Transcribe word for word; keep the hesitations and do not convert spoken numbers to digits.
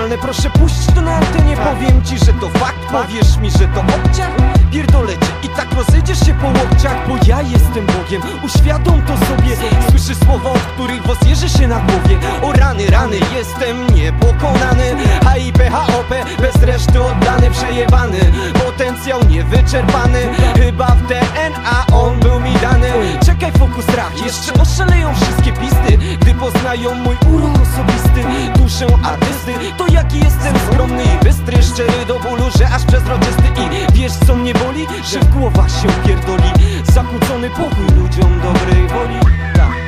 normalne, proszę puść to na antenie. Powiem ci, że to fakt, powiesz mi, że to obciach. Pierdolę cię i tak rozejdziesz się po łokciach, bo ja jestem Bogiem, uświadom to sobie. Słyszysz słowa, od których włos jeży się na głowie. O rany, rany, jestem niepokonany. H I P, H O P, bez reszty oddany, przejebany, potencjał niewyczerpany. Chyba w D N A on był mi dany. Czekaj, fokus, strach, jeszcze oszaleją wszystkie pisty, gdy poznają mój urok osobisty, duszę artysty. To jaki jestem skromny i bystry, szczery do bólu, że aż przezroczysty. I wiesz co mnie boli? Że w głowach się pierdoli zakłócony pokój ludziom dobrej woli. Tak.